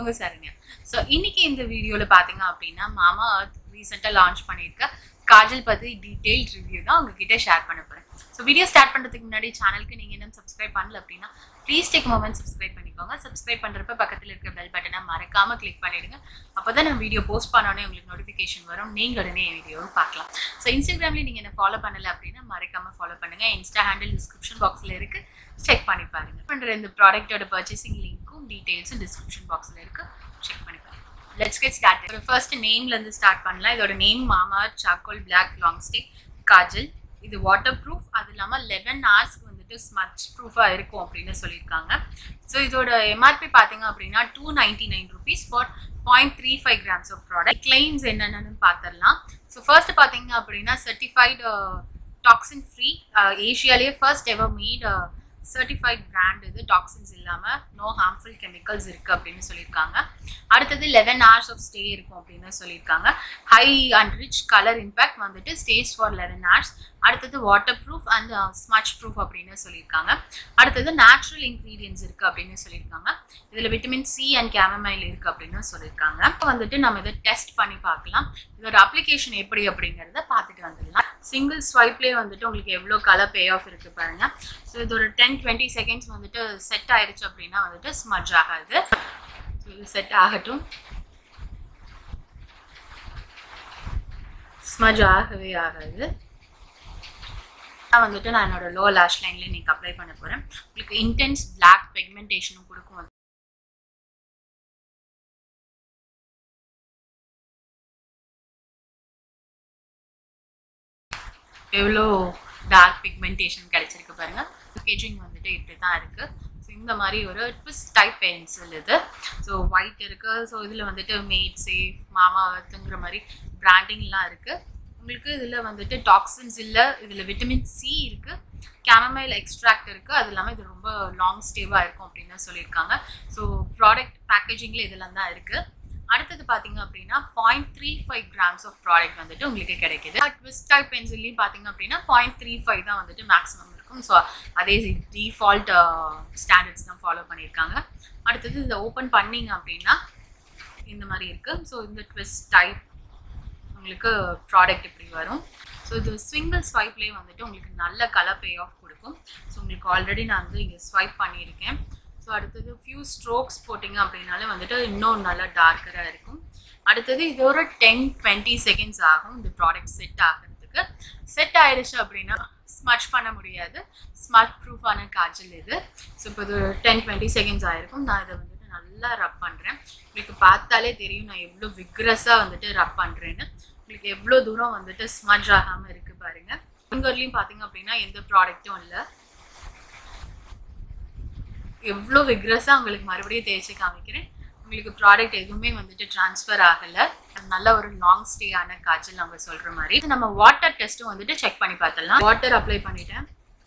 உங்க Sharanya. So இன்னைக்கு இந்த வீடியோல பாத்தீங்க அப்படினா MAMAEARTH ரீசன்ட்டா லான்ச் பண்ணிருக்க காஜல் பத்தி டீடைல்ட் ரிவ்யூ தான் உங்ககிட்ட ஷேர் பண்ண போறேன். So வீடியோ ஸ்டார்ட் பண்றதுக்கு முன்னாடி சேனலுக்கு நீங்க இன்னும் Subscribe பண்ணல அப்படினா please take a moment Subscribe பண்ணிக்கோங்க. Subscribe பண்றப்ப பக்கத்துல இருக்க பெல் பட்டனை மறக்காம கிளிக் பண்ணிடுங்க. அப்பதான் நான் வீடியோ போஸ்ட் பண்ணனே உங்களுக்கு நோட்டிஃபிகேஷன் வரும். நீங்க உடனே வீடியோவை பார்க்கலாம். So Instagramல நீங்க என்ன ஃபாலோ பண்ணல அப்படினா மறக்காம ஃபாலோ பண்ணுங்க. Insta handle description boxல இருக்கு. செக் பண்ணி பாருங்க. பண்ற இந்த ப்ராடக்ட்டோட பர்ச்சேசிங் லிங்க்கும் டீடைல்ஸ் description boxல இருக்கு. செக் பண்ணி பாருங்க. Let's get started. First name la irundhu start pannalam. Idoda name MAMAEARTH charcoal black long stay kajal. இது waterproof அது இல்லாம 11 hours வந்துட்டு smudge proof ஆ இருக்கும் அப்படினு சொல்லிருக்காங்க. சோ இதோட MRP பாத்தீங்க அப்படினா 299 rupees for 0.35 grams of product. Claims என்னன்னு பார்த்தறலாம். சோ first பாத்தீங்க அப்படினா certified toxin free Asiaலயே first ever made certified brand இது டாக்ஸின்ஸ் இல்லாம no harmful chemicals இருக்கு அப்படினு சொல்லிருக்காங்க. அடுத்து 11 hours of stay இருக்கும் அப்படினு சொல்லிருக்காங்க. high and rich color impact வந்துட்டு stays for 11 hours. அடுத்து waterproof and smudge proof அப்படினு சொல்லிருக்காங்க. அடுத்து natural ingredients இருக்கு அப்படினு சொல்லிருக்காங்க. இதுல vitamin C and chamomile இருக்கு அப்படினு சொல்லிருக்காங்க. வந்துட்டு நம்ம இத டெஸ்ட் பண்ணி பார்க்கலாம். இதோட அப்ளிகேஷன் எப்படி அப்படிங்கறத பார்த்துட்டு வந்துடலாம். சிங்கிள் ஸ்வைப்லயே வந்துட்டு உங்களுக்கு எவ்வளவு கலர் பே ஆஃப் இருக்கு பாருங்க. சோ இதோட 10-20 செகண்ட்ஸ் வந்துட்டு செட் ஆயிருச்சு அப்படினா வந்துட்டு ஸ்மட்ஜ் ஆகாது. சோ இது செட் ஆகட்டும். ஸ்மட்ஜ் ஆகவே ஆகாது. நான் வந்துட்டு நான் என்னோட லோ லாஷ் லைன்ல நீங்க அப்ளை பண்ண போறேன். உங்களுக்கு இன்டென்ஸ் black pigmentation கொடுக்கும். எவ்வளோ டார்க் பிக்மெண்டேஷன் கிடைச்சிருக்கு பாருங்க. பேக்கேஜிங் வந்துட்டு இப்படி தான் இருக்கு. ஸோ இந்த மாதிரி ஒரு ட்விஸ்ட் டைப் பென்சில் இது. ஸோ ஒயிட் இருக்கு. ஸோ இதில் வந்துட்டு மேட் சேஃப் MAMAEARTHங்கிற மாதிரி பிராண்டிங்லாம் இருக்கு. உங்களுக்கு இதில் வந்துட்டு டாக்ஸின்ஸ் இல்லை. இதில் விட்டமின் சி இருக்கு, கேமமைல் எக்ஸ்ட்ராக்ட் இருக்கு. அது இல்லாமல் இது ரொம்ப லாங் ஸ்டேவாக இருக்கும் அப்படின்னு சொல்லியிருக்காங்க. ஸோ ப்ராடக்ட் பேக்கேஜிங்கில் இதெல்லாம் தான் இருக்கு. அடுத்தது பார்த்தீங்க அப்படின்னா 0.35 grams ஆஃப் ப்ராடக்ட் வந்துட்டு உங்களுக்கு கிடைக்குது. ட்விஸ்ட் டைப் பென்சில்லையும் பார்த்தீங்க அப்படின்னா 0.35 தான் வந்துட்டு மேக்ஸிமம் இருக்கும். ஸோ அதே டிஃபால்ட் ஸ்டாண்டர்ட்ஸ் தான் ஃபாலோ பண்ணியிருக்காங்க. அடுத்தது இதை ஓப்பன் பண்ணிங்க அப்படின்னா இந்த மாதிரி இருக்கு. ஸோ இந்த ட்விஸ்ட் டைப் உங்களுக்கு ப்ராடக்ட் இப்படி வரும். ஸோ இது சிங்கிள் ஸ்வைப்லேயே வந்துட்டு உங்களுக்கு நல்ல கலர் பே ஆஃப் கொடுக்கும். ஸோ உங்களுக்கு ஆல்ரெடி நான் வந்து இங்கே ஸ்வைப் பண்ணியிருக்கேன். ஸோ அடுத்தது ஃபியூ ஸ்ட்ரோக்ஸ் போட்டிங்க அப்படின்னாலே வந்துட்டு இன்னும் நல்லா டார்க்கராக இருக்கும். அடுத்தது இது ஒரு 10-20 செகண்ட்ஸ் ஆகும் இந்த ப்ராடக்ட் செட் ஆகிறதுக்கு. செட் ஆயிடுச்சு அப்படின்னா ஸ்மட்ச் பண்ண முடியாது. ஸ்மட்ச் ப்ரூஃபான காஜல் இது. ஸோ இப்போ இது 10-20 செகண்ட்ஸ் ஆயிருக்கும். நான் இதை வந்துட்டு நல்லா ரப் பண்ணுறேன். உங்களுக்கு பார்த்தாலே தெரியும் நான் எவ்வளோ விக்ரஸாக வந்துட்டு ரப் பண்ணுறேன்னு. உங்களுக்கு எவ்வளோ தூரம் வந்துட்டு ஸ்மட்ச் ஆகாமல் இருக்குது பாருங்கள். உங்களையும் பார்த்தீங்க அப்படின்னா எந்த ப்ராடக்ட்டும் இல்லை. எவ்வளோ விக்ரஸாக உங்களுக்கு மறுபடியும் தேய்ச்சி காமிக்கிறேன். உங்களுக்கு ப்ராடக்ட் எதுவுமே வந்துட்டு ட்ரான்ஸ்ஃபர் ஆகலை. நல்ல ஒரு லாங் ஸ்டே ஆன காய்ச்சல் அவங்க சொல்கிற மாதிரி. நம்ம வாட்டர் டெஸ்ட்டும் வந்துட்டு செக் பண்ணி பார்த்துடலாம். வாட்டர் அப்ளை பண்ணிட்டேன்.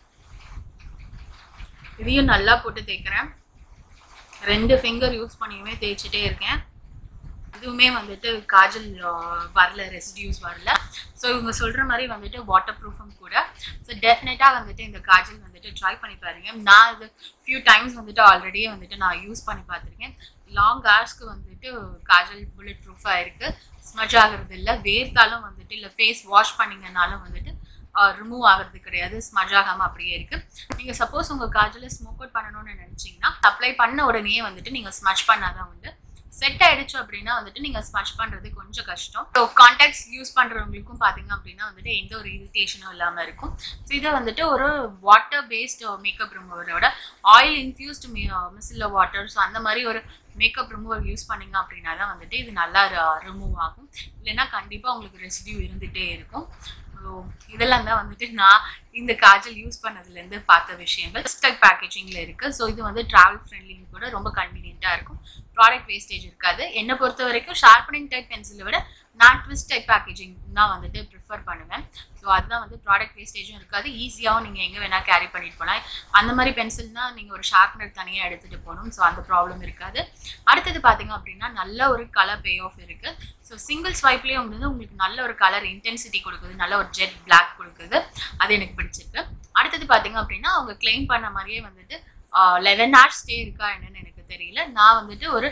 இதையும் நல்லா போட்டு தேய்க்கிறேன். 2 ஃபிங்கர் யூஸ் பண்ணியுமே தேய்ச்சிட்டே இருக்கேன். இதுவுமே வந்துட்டு காஜல் வரல, ரெசிடியூஸ் வரல. ஸோ இவங்க சொல்கிற மாதிரி வந்துட்டு வாட்டர் ப்ரூஃபும் கூட. ஸோ டெஃபினட்டாக வந்துட்டு இந்த காஜல் வந்துட்டு ட்ரை பண்ணி பாருங்க. நான் இது ஃபியூ டைம்ஸ் வந்துட்டு ஆல்ரெடியே வந்துட்டு நான் யூஸ் பண்ணி பார்த்துருக்கேன். லாங் ஹார்ஸ்க்கு வந்துட்டு காஜல் புல்லட் ப்ரூஃபாக இருக்குது. ஸ்மட்ச் ஆகிறது இல்லை. வேர்த்தாலும் வந்துட்டு இல்லை ஃபேஸ் வாஷ் பண்ணிங்கனாலும் வந்துட்டு ரிமூவ் ஆகிறது கிடையாது. ஸ்மட்ச் ஆகாமல் அப்படியே இருக்குது. நீங்கள் சப்போஸ் உங்கள் காஜலை ஸ்மோக் அவுட் பண்ணணும்னு நினச்சிங்கன்னா அப்ளை பண்ண உடனே வந்துட்டு நீங்கள் ஸ்மட்ச் பண்ணாதான் வந்து செட் ஆயிடுச்சு அப்படின்னா வந்துட்டு நீங்கள் ஸ்மட்ச் பண்ணுறது கொஞ்சம் கஷ்டம். ஸோ கான்டாக்ட்ஸ் யூஸ் பண்ணுறவங்களுக்கும் பார்த்தீங்க அப்படின்னா வந்துட்டு எந்த ஒரு இரிட்டேஷனும் இல்லாமல் இருக்கும். ஸோ இதை வந்துட்டு ஒரு வாட்டர் பேஸ்ட் மேக்கப் ரிமூவரோட oil infused micellar water, so அந்த மாதிரி ஒரு மேக்கப் ரிமூவர் யூஸ் பண்ணிங்க அப்படின்னா தான் வந்துட்டு இது நல்லா ரிமூவ் ஆகும். இல்லைன்னா கண்டிப்பாக உங்களுக்கு ரெசிடியூ இருந்துகிட்டே இருக்கும். ஸோ இதெல்லாம் தான் வந்துட்டு நான் இந்த காஜல் யூஸ் பண்ணதுலேருந்து பார்த்த விஷயங்கள். ஸ்டக் பேக்கேஜிங்கில் இருக்குது. ஸோ இது வந்து ட்ராவல் ஃப்ரெண்ட்லின்னு கூட ரொம்ப கன்வீனியண்ட்டாக இருக்கும். ப்ராடக்ட் வேஸ்டேஜ் இருக்காது. என்னை பொறுத்த வரைக்கும் ஷார்ப்பனிங் டைப் பென்சிலை விட நான் ட்விஸ்ட் டைப் பேக்கேஜிங் தான் வந்துட்டு ப்ரிஃபர் பண்ணுவேன். ஸோ அதுதான் வந்து ப்ராடக்ட் வேஸ்டேஜும் இருக்காது. ஈஸியாகவும் நீங்கள் எங்கே வேணால் கேரி பண்ணிட்டு போகலாம். அந்த மாதிரி பென்சில் தான் நீங்கள் ஒரு ஷார்ப்னர் தனியாக எடுத்துகிட்டு போகணும். ஸோ அந்த ப்ராப்ளம் இருக்காது. அடுத்தது பார்த்தீங்க அப்படின்னா நல்ல ஒரு கலர் பே ஆஃப் இருக்குது. ஸோ சிங்கிள் ஸ்வைப்லேயே வந்து உங்களுக்கு நல்ல ஒரு கலர் இன்டென்சிட்டி கொடுக்குது. நல்ல ஒரு ஜெட் பிளாக் கொடுக்குது. அது எனக்கு பிடிச்சிருக்கு. அடுத்தது பார்த்தீங்க அப்படின்னா அவங்க கிளைம் பண்ண மாதிரியே வந்துட்டு 11 hours ஸ்டே இருக்கா என்னன்னு எனக்கு தெரியல. நான் வந்துட்டு ஒரு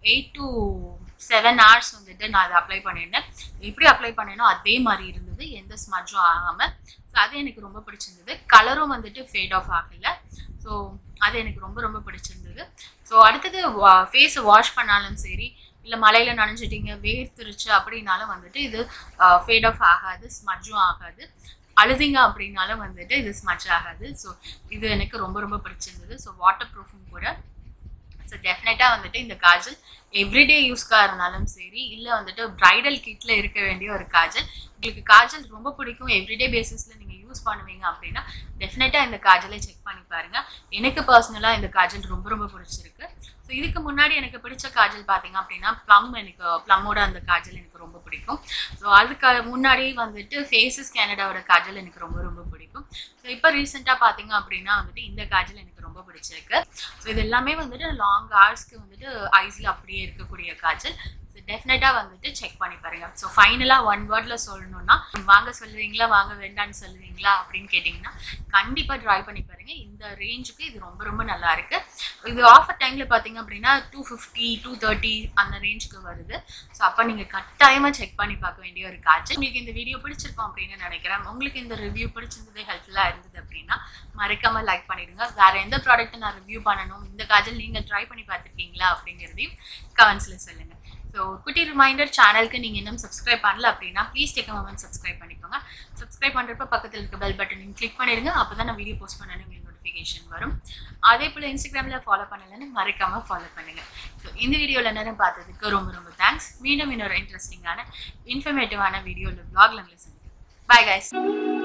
8 to 7 hours வந்துட்டு நான் அதை அப்ளை பண்ணியிருந்தேன். எப்படி அப்ளை பண்ணேனோ அதே மாதிரி இருந்தது, எந்த ஸ்மட்ஜும் ஆகாமல். ஸோ அது எனக்கு ரொம்ப பிடிச்சிருந்தது. கலரும் வந்துட்டு ஃபேட் ஆஃப் ஆகலை. ஸோ அது எனக்கு ரொம்ப ரொம்ப பிடிச்சிருந்தது. ஸோ அடுத்தது ஃபேஸை வாஷ் பண்ணாலும் சரி, இல்லை மழையில் நனைஞ்சிட்டிங்க வேர்த்துருச்சு அப்படின்னாலும் வந்துட்டு இது ஃபேட் ஆஃப் ஆகாது, ஸ்மட்ஜும் ஆகாது. அழுதிங்க அப்படின்னாலும் வந்துட்டு இது ஸ்மட்ச் ஆகாது. ஸோ இது எனக்கு ரொம்ப ரொம்ப பிடிச்சிருந்தது. ஸோ வாட்டர் ப்ரூஃபும் கூட. ஸோ டெஃபினட்டாக வந்துட்டு இந்த காஜல் எவ்ரிடே யூஸ்க்காக இருந்தாலும் சரி, இல்லை வந்துட்டு ப்ரைடல் கிட்டில் இருக்க வேண்டிய ஒரு காஜல். உங்களுக்கு காஜல் ரொம்ப பிடிக்கும், எவ்ரிடே பேசிஸில் நீங்கள் யூஸ் பண்ணுவீங்க அப்படின்னா டெஃபினட்டாக இந்த காஜலை செக் பண்ணி பாருங்கள். எனக்கு பர்சனலாக இந்த காஜல் ரொம்ப ரொம்ப பிடிச்சிருக்கு. ஸோ இதுக்கு முன்னாடி எனக்கு பிடிச்ச காஜல் பார்த்தீங்க அப்படின்னா ப்ளம்மோட அந்த காஜல் எனக்கு ரொம்ப பிடிக்கும். ஸோ அதுக்கு முன்னாடி வந்துட்டு ஃபேஸஸ் கேனடாவோட காஜல் எனக்கு ரொம்ப ரொம்ப பிடிக்கும். ஸோ இப்போ ரீசெண்டாக பார்த்தீங்க அப்படின்னா வந்துட்டு இந்த காஜல் எனக்கு ரொம்ப பிடிச்சிருக்கு. ஸோ இது எல்லாமே வந்துட்டு லாங் ஹார்ஸ்க்கு வந்துட்டு ஐஸில் அப்படியே இருக்கக்கூடிய காஜல். ஸோ டெஃபினட்டாக வந்துட்டு செக் பண்ணி பாருங்கள். ஸோ ஃபைனலாக ஒன் வேர்டில் சொல்லணும்னா, வாங்க சொல்லுவீங்களா வாங்க வேண்டான்னு சொல்லுவீங்களா அப்படின்னு கேட்டிங்கன்னா கண்டிப்பாக ட்ரை பண்ணி பாருங்கள். இந்த ரேஞ்சுக்கு இது ரொம்ப ரொம்ப நல்லா இருக்குது. இது ஆஃபர் டைமில் பார்த்தீங்க அப்படின்னா 250 230 அந்த ரேஞ்சுக்கு வருது. ஸோ அப்போ நீங்கள் கட்டாயமாக செக் பண்ணி பார்க்க வேண்டிய ஒரு காஜல். உங்களுக்கு இந்த வீடியோ பிடிச்சிருக்கோம் அப்படின்னு நினைக்கிறேன். உங்களுக்கு இந்த ரிவ்யூ பிடிச்சிருந்தது, ஹெல்ப்ஃபுல்லாக இருந்தது அப்படின்னா மறக்காமல் லைக் பண்ணிடுங்க. வேறு எந்த ப்ராடக்ட்டை நான் ரிவ்யூ பண்ணணும், இந்த காஜல் நீங்கள் ட்ரை பண்ணி பார்த்துருக்கீங்களா அப்படிங்கிறதையும் கமெண்ட்ஸில் சொல்லுங்கள். ஸோ குட்டி ரிமைண்டர், சேனலுக்கு நீங்கள் இன்னும் சப்ஸ்கிரைப் பண்ணல அப்படின்னா please take a moment subscribe பண்ணிக்கோங்க. சப்ஸ்கிரைப் பண்ணுறப்ப பக்கத்தில் இருக்க பெல் பட்டனையும் கிளிக் பண்ணிடுங்க. அப்போ தான் நான் வீடியோ போஸ்ட் பண்ணணும் உங்களுக்கு நோட்டிஃபிகேஷன் வரும். அதே போல் இன்ஸ்டாகிராமில் ஃபாலோ பண்ணலன்னு மறக்காமல் ஃபாலோ பண்ணுங்கள். ஸோ இந்த வீடியோவில் நேரம் பார்த்ததுக்கு ரொம்ப ரொம்ப தேங்க்ஸ். மீண்டும் இன்னொரு இன்ட்ரெஸ்டிங்கான இன்ஃபர்மேட்டிவான வீடியோவில் வ்ளாகில் உங்களை சந்திக்கிறேன். Bye guys.